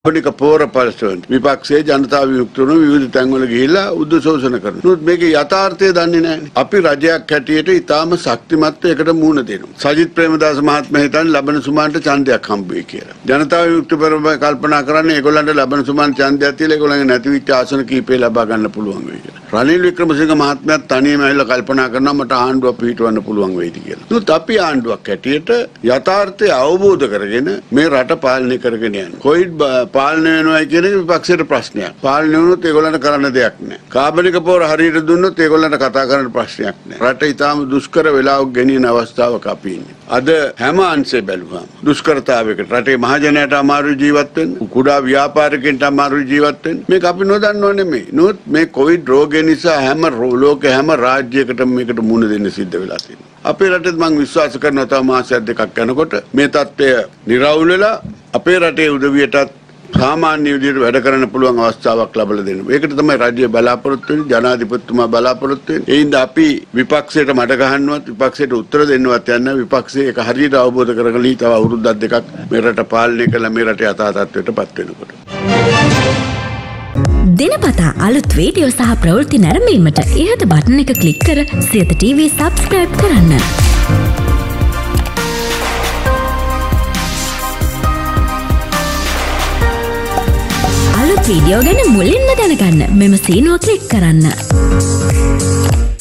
කාබනික පෝර පරිසරවල විපක්ෂයේ ජනතා විමුක්තිය විවිධ තැන්වල ගිහිල්ලා උද්දෝෂන කරනවා. නමුත් මේකේ යථාර්ථය දන්නේ නැහැ. අපි රජයක් හැටියට ඊටාම ශක්තිමත් එකට මුහුණ දෙනවා. සජිත් ප්‍රේමදාස මහත්මයා හිතන්නේ ලබන සුමාන්ට ඡන්දයක් හම්බ වෙයි කියලා. ජනතා විමුක්තිය පෙරමුණ කල්පනා කරන්නේ ඒගොල්ලන්ට ලබන සුමාන්ට ඡන්දයක් තියලා ඒගොල්ලන්ගේ නැතිවෙච්ච ආසන කීපේ ලබා ගන්න පුළුවන් වෙයි කියලා. රනිල් වික්‍රමසිංහ මහත්මයා තනියම ඇවිල්ලා කල්පනා කරනවා මට ආණ්ඩුවක් පිහිටවන්න පුළුවන් වෙයිද කියලා. නමුත් අපි ආණ්ඩුවක් හැටියට යථාර්ථය අවබෝධ කරගෙන මේ රට පාලනය කරගෙන යනවා. කොයිඩ් පාලනය වෙනවා කියන එක විපක්ෂයට ප්‍රශ්නයක්. පාලනය වුණොත් ඒගොල්ලන්ට කරන්න දෙයක් නැහැ. කාබනික පොර හරියට දුන්නොත් ඒගොල්ලන්ට කතා කරන්න ප්‍රශ්නයක් නැහැ. රට ඊටාම දුෂ්කර වෙලාවක් ගෙනියන අවස්ථාවක අපි ඉන්නේ. අද හැම අංශේ බැලුවාම දුෂ්කරතාවයකට රටේ මහජනයාට අමාරු ජීවත් වෙන්න, කුඩා ව්‍යාපාරිකයන්ට අමාරු ජීවත් වෙන්න මේක අපි නොදන්නව නෙමෙයි. නමුත් මේ කොවිඩ් රෝගය නිසා හැම ලෝකේ හැම රාජ්‍යයකටම මේකට මුහුණ දෙන්න සිද්ධ වෙලා තියෙනවා. අපේ රටේ මම විශ්වාස කරනවා තව මාසයක් දෙකක් යනකොට මේ තත්ත්වය නිරවුල් වෙලා අපේ රටේ උදවියටත් සාමාන්‍ය විදිහට වැඩ කරන්න පුළුවන් අවස්ථාවක් ලැබලා දෙන්න. ඒකට තමයි රාජ්‍ය බලාපොරොත්තු වෙන්නේ, ජනාධිපතිතුමා බලාපොරොත්තු වෙන්නේ. ඒ හින්දා අපි විපක්ෂයට මඩ ගහන්නවත්, විපක්ෂයට උත්තර දෙන්නවත් යන්න විපක්ෂයේ ඒක හරියට අවබෝධ කරගන්න තව අවුරුද්දක් දෙකක් මේ රට පාලනය කළා මේ රටේ යථා තත්ත්වයටපත් වෙනකොට. දිනපතා අලුත් වීඩියෝ සහ ප්‍රවෘත්ති නැරඹීමට ඉහත බටන් එක ක්ලික් කර සියත TV subscribe කරන්න. අලුත් වීඩියෝ ගැන මුලින්ම දැනගන්න මෙම සීනුව ක්ලික් කරන්න.